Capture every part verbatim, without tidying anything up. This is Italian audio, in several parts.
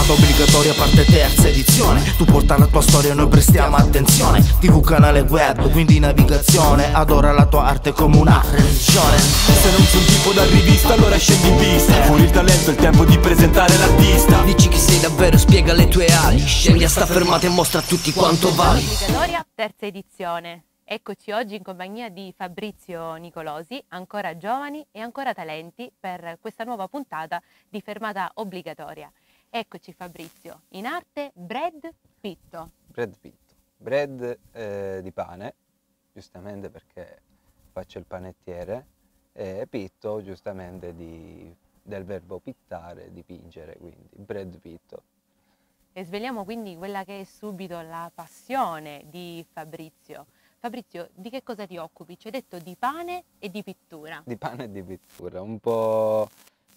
Fermata obbligatoria parte terza edizione. Tu porta la tua storia e noi prestiamo attenzione. Tv, canale web, quindi navigazione. Adora la tua arte come una religione. Se non sei un tipo da rivista allora scendi in pista. Fuori il talento, è il tempo di presentare l'artista. Dici chi sei davvero, spiega le tue ali. Scendi a sta fermata e mostra a tutti quanto vali. Obbligatoria terza edizione. Eccoci oggi in compagnia di Fabrizio Nicolosi, ancora giovani e ancora talenti, per questa nuova puntata di Fermata Obbligatoria. Eccoci Fabrizio, in arte Bread Pitto. Bread Pitto, bread eh, di pane, giustamente perché faccio il panettiere, e pitto giustamente di, del verbo pittare, dipingere, quindi bread pitto. E sveliamo quindi quella che è subito la passione di Fabrizio. Fabrizio, di che cosa ti occupi? Ci hai detto di pane e di pittura. Di pane e di pittura, un po'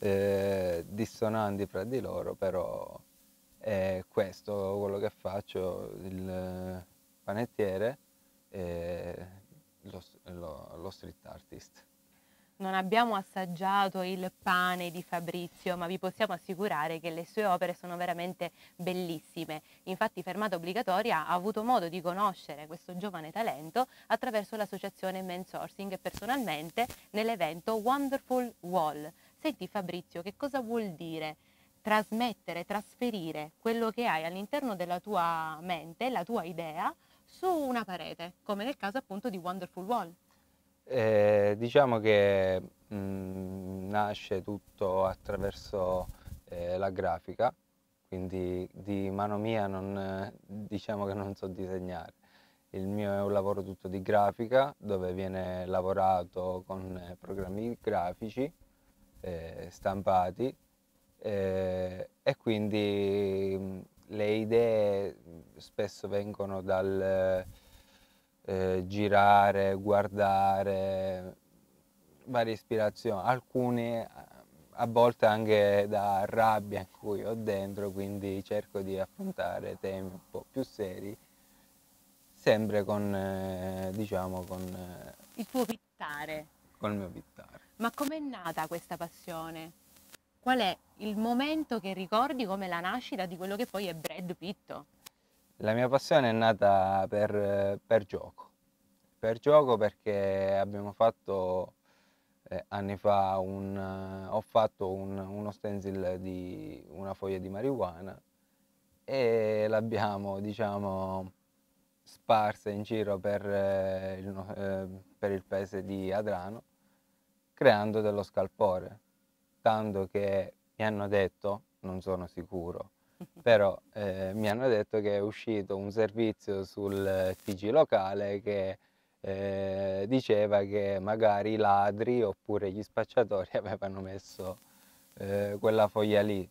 eh, dissonanti fra di loro, però è questo quello che faccio, il panettiere e lo, lo, lo street artist. Non abbiamo assaggiato il pane di Fabrizio, ma vi possiamo assicurare che le sue opere sono veramente bellissime. Infatti Fermata Obbligatoria ha avuto modo di conoscere questo giovane talento attraverso l'associazione Men Sourcing e personalmente nell'evento Wonderful Wall. Senti Fabrizio, che cosa vuol dire trasmettere, trasferire quello che hai all'interno della tua mente, la tua idea, su una parete, come nel caso appunto di Wonderful Wall? Eh, diciamo che mh, nasce tutto attraverso eh, la grafica, quindi di mano mia non, eh, diciamo che non so disegnare. Il mio è un lavoro tutto di grafica, dove viene lavorato con eh, programmi grafici eh, stampati eh, e quindi mh, le idee spesso vengono dal Eh, girare, guardare, varie ispirazioni, alcune a volte anche da rabbia in cui ho dentro, quindi cerco di affrontare temi un po' più seri, sempre con, eh, diciamo, con eh, Il tuo pittare. col mio pittare. Ma com'è nata questa passione? Qual è il momento che ricordi come la nascita di quello che poi è Bread Pitto? La mia passione è nata per, per gioco, per gioco perché abbiamo fatto eh, anni fa, un, uh, ho fatto un, uno stencil di una foglia di marijuana e l'abbiamo, diciamo, sparsa in giro per, eh, il, eh, per il paese di Adrano, creando dello scalpore, tanto che mi hanno detto, non sono sicuro, però eh, mi hanno detto che è uscito un servizio sul T G locale che eh, diceva che magari i ladri oppure gli spacciatori avevano messo eh, quella foglia lì.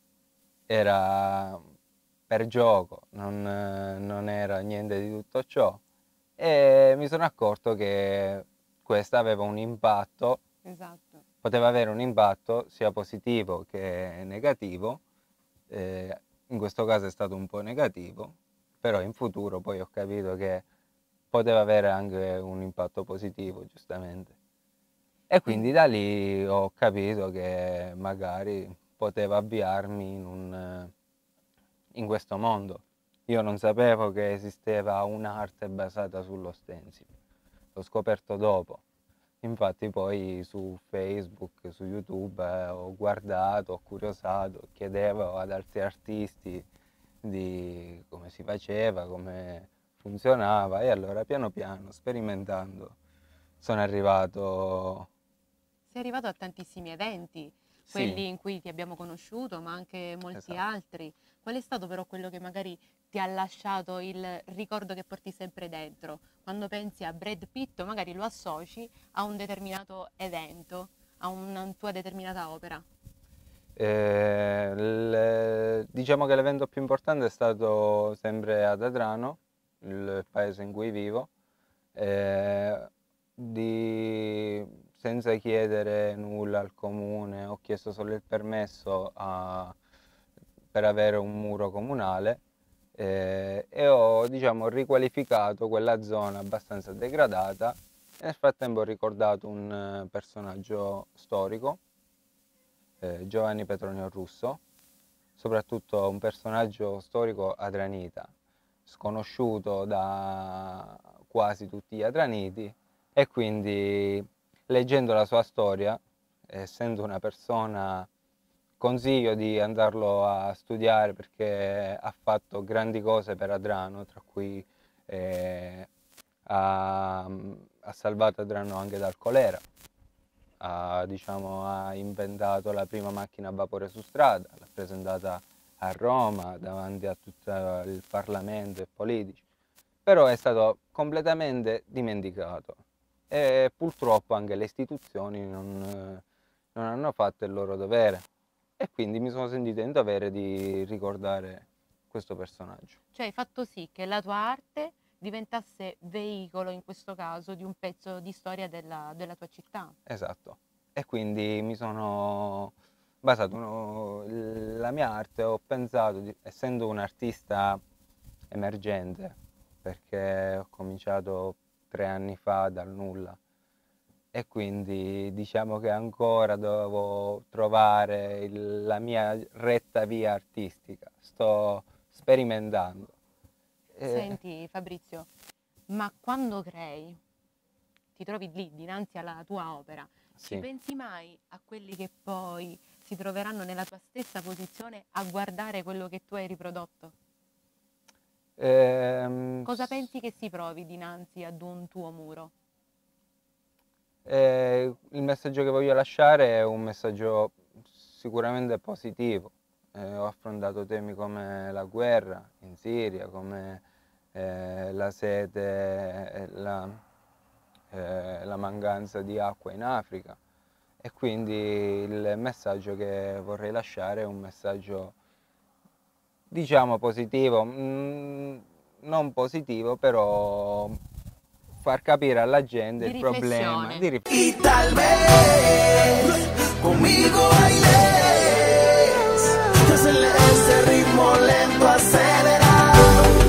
Era per gioco, non, non era niente di tutto ciò e mi sono accorto che questa aveva un impatto, Esatto. poteva avere un impatto sia positivo che negativo. Eh, in questo caso è stato un po' negativo, però in futuro poi ho capito che poteva avere anche un impatto positivo, giustamente. E quindi da lì ho capito che magari potevo avviarmi in, un, in questo mondo. Io non sapevo che esisteva un'arte basata sullo stencil, l'ho scoperto dopo. Infatti poi su Facebook, su YouTube eh, ho guardato, ho curiosato, chiedevo ad altri artisti di come si faceva, come funzionava e allora piano piano, sperimentando, sono arrivato... Sei arrivato a tantissimi eventi, Sì. quelli in cui ti abbiamo conosciuto, ma anche molti Esatto. altri. Qual è stato però quello che magari ti ha lasciato il ricordo che porti sempre dentro? Quando pensi a Bread Pitto magari lo associ a un determinato evento, a una tua determinata opera. Eh, il- diciamo che l'evento più importante è stato sempre ad Adrano, il paese in cui vivo, eh, di- senza chiedere nulla al comune, ho chiesto solo il permesso a- per avere un muro comunale eh, e ho, diciamo, riqualificato quella zona abbastanza degradata e nel frattempo ho ricordato un eh, personaggio storico, eh, Giovanni Petronio Russo, soprattutto un personaggio storico adranita, sconosciuto da quasi tutti gli adraniti, e quindi leggendo la sua storia, essendo una persona, consiglio di andarlo a studiare perché ha fatto grandi cose per Adrano, tra cui eh, ha, ha salvato Adrano anche dal colera, ha, diciamo, ha inventato la prima macchina a vapore su strada, l'ha presentata a Roma davanti a tutto il Parlamento e politici, però è stato completamente dimenticato e purtroppo anche le istituzioni non, non hanno fatto il loro dovere, e quindi mi sono sentito in dovere di ricordare questo personaggio. Cioè hai fatto sì che la tua arte diventasse veicolo, in questo caso, di un pezzo di storia della, della tua città. Esatto, e quindi mi sono basato uno, la mia arte, ho pensato, di, essendo un artista emergente, perché ho cominciato tre anni fa dal nulla, e quindi diciamo che ancora devo trovare il, la mia retta via artistica, sto sperimentando. Senti Fabrizio, ma quando crei, ti trovi lì dinanzi alla tua opera, Sì. ci pensi mai a quelli che poi si troveranno nella tua stessa posizione a guardare quello che tu hai riprodotto? Ehm, Cosa pensi che si provi dinanzi ad un tuo muro? Eh, il messaggio che voglio lasciare è un messaggio sicuramente positivo. Eh, ho affrontato temi come la guerra in Siria, come eh, la sete, e la, eh, la mancanza di acqua in Africa, e quindi il messaggio che vorrei lasciare è un messaggio, diciamo, positivo, mm, non positivo, però far capire alla gente Di il problema riflessione. di rif- Y tal vez conmigo bailes, que hacerle ese ritmo lento acelerado.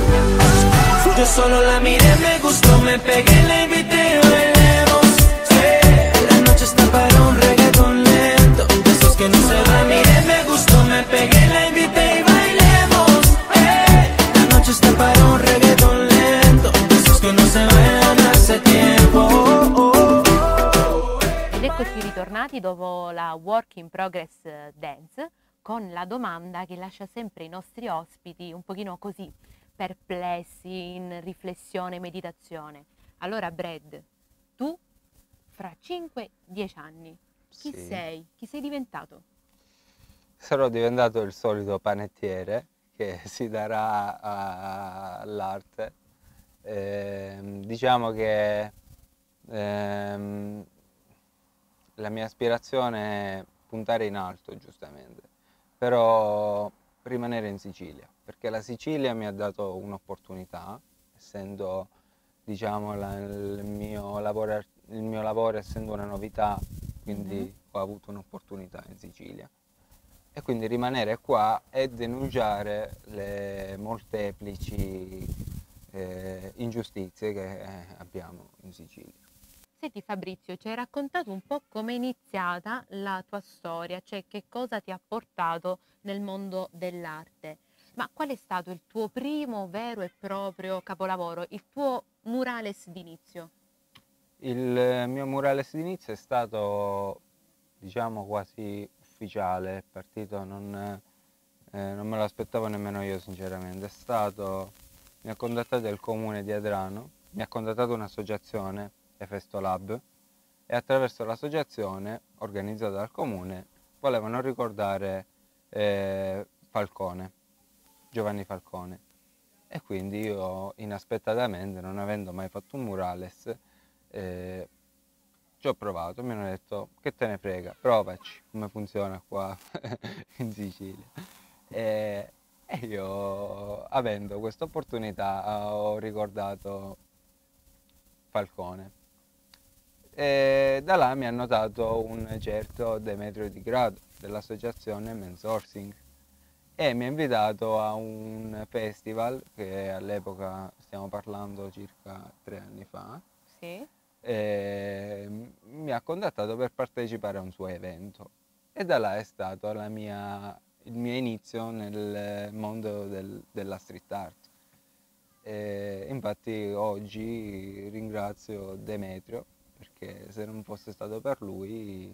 Yo solo la miré, me gustó, me pegué, la invité, bailemos. Sí. La noche está para un reggaeton lento, de esos que no se va. Miré, me gustó, me pegué, la invité y bailemos. Sí. La noche está para un reggaeton lento, de esos que no se van hace tiempo. Oh, oh. Ed eccoci ritornati dopo la Work in Progress Dance con la domanda che lascia sempre i nostri ospiti un pochino così perplessi, in riflessione, meditazione. Allora Brad, tu fra cinque dieci anni chi Sì. sei? Chi sei diventato? Sarò diventato il solito panettiere che si darà a- all'arte. Ehm, diciamo che ehm, la mia aspirazione è puntare in alto, giustamente, però rimanere in Sicilia, perché la Sicilia mi ha dato un'opportunità, essendo, diciamo, la- il mio lavoro, ar- il mio lavoro essendo una novità, quindi ho avuto un'opportunità in Sicilia. E quindi rimanere qua e denunciare le molteplici eh, ingiustizie che eh, abbiamo in Sicilia. Senti Fabrizio, ci hai raccontato un po' come è iniziata la tua storia, cioè che cosa ti ha portato nel mondo dell'arte. Ma qual è stato il tuo primo vero e proprio capolavoro, il tuo murales d'inizio? Il mio murales d'inizio è stato, diciamo, quasi ufficiale, è partito, non, eh, non me lo aspettavo nemmeno io sinceramente, è stato, mi ha contattato il comune di Adrano, mi ha contattato un'associazione, Efesto Lab, e attraverso l'associazione organizzata dal comune volevano ricordare eh, Falcone, Giovanni Falcone, e quindi io inaspettatamente, non avendo mai fatto un murales, eh, ci ho provato, mi hanno detto che te ne frega, provaci come funziona qua in Sicilia. E, e io, avendo questa opportunità, ho ricordato Falcone. E da là mi hanno dato un certo Demetrio Di Grado dell'associazione Mensourcing e mi ha invitato a un festival che all'epoca, stiamo parlando circa tre anni fa, Sì. e mi ha contattato per partecipare a un suo evento, e da là è stato la mia, il mio inizio nel mondo del, della street art. E infatti oggi ringrazio Demetrio, perché se non fosse stato per lui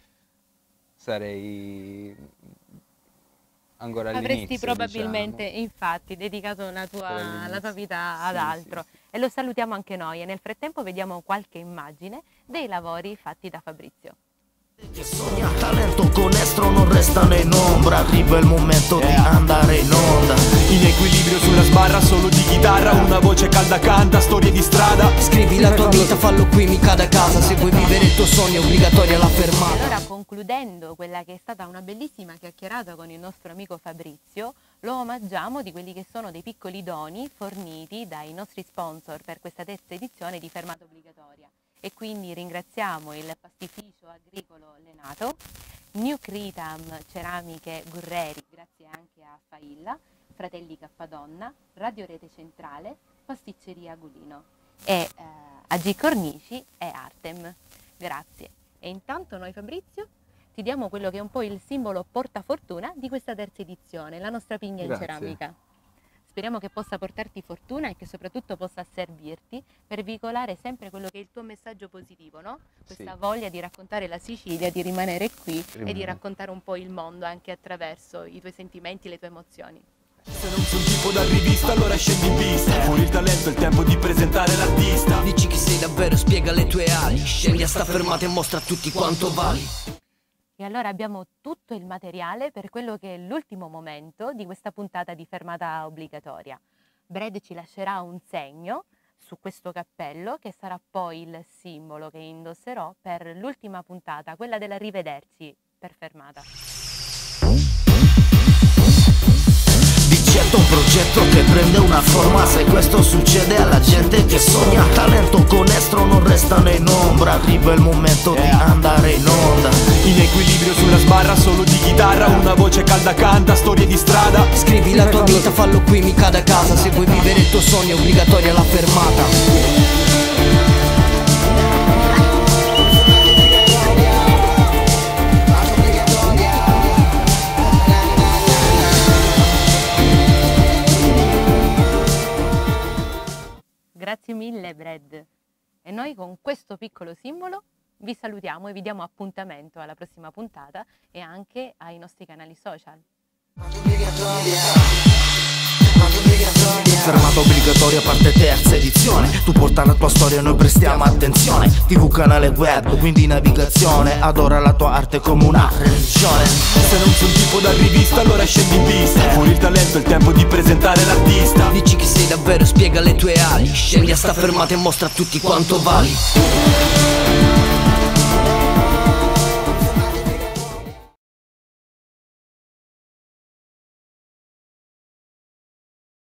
sarei ancora all'inizio. Avresti probabilmente, diciamo. infatti, dedicato la tua, la tua vita ad Sì, altro. sì, sì. E lo salutiamo anche noi e nel frattempo vediamo qualche immagine dei lavori fatti da Fabrizio. Che sogna talento con estro non restano in ombra, arriva il momento di andare in onda. In equilibrio sulla sbarra, solo di chitarra, una voce calda canta, storie di strada. Scrivi la tua vita, fallo qui, mica da casa. Se vuoi vivere il tuo sogno è obbligatoria la fermata. Allora, concludendo quella che è stata una bellissima chiacchierata con il nostro amico Fabrizio, lo omaggiamo di quelli che sono dei piccoli doni forniti dai nostri sponsor per questa terza edizione di Fermata Obbligatoria. E quindi ringraziamo il pastificio agricolo Lenato, New Critam Ceramiche Gurreri, grazie anche a Failla, Fratelli Caffadonna, Radio Rete Centrale, Pasticceria Agulino e eh, A G Cornici e Artem. Grazie. E intanto noi, Fabrizio, ti diamo quello che è un po' il simbolo portafortuna di questa terza edizione, la nostra pigna Grazie. in ceramica. Speriamo che possa portarti fortuna e che soprattutto possa servirti per veicolare sempre quello che è il tuo messaggio positivo, no? Questa Sì. voglia di raccontare la Sicilia, di rimanere qui e di Rimanere. raccontare un po' il mondo anche attraverso i tuoi sentimenti, le tue emozioni. Se non sei un tipo da rivista, allora scendi in pista. Fuori il talento, è il tempo di presentare l'artista. Dici chi sei davvero, spiega le tue ali. Scendi a sta fermata e mostra a tutti quanto vali. E allora abbiamo tutto il materiale per quello che è l'ultimo momento di questa puntata di Fermata Obbligatoria. Brad ci lascerà un segno su questo cappello che sarà poi il simbolo che indosserò per l'ultima puntata, quella dell'arrivederci per Fermata. Certo un progetto che prende una forma, se questo succede alla gente che sogna talento con estro non restano in ombra, arriva il momento di andare in onda. In equilibrio sulla sbarra, solo di chitarra, una voce calda canta, storie di strada. Scrivi la tua vita, fallo qui, mica da casa. Se vuoi vivere il tuo sogno è obbligatoria la fermata. Grazie mille Brad. E noi con questo piccolo simbolo vi salutiamo e vi diamo appuntamento alla prossima puntata e anche ai nostri canali social. Fermata Obbligatoria parte terza edizione, tu porta la tua storia e noi prestiamo attenzione. Tv canale web, quindi navigazione, adora la tua arte come una religione. Se non sei un tipo da rivista, allora scendi in pista. Fuori il talento, è il tempo di presentare l'artista. Dici chi sei davvero, spiega le tue ali. Scendi a sta fermata e mostra a tutti quanto vali.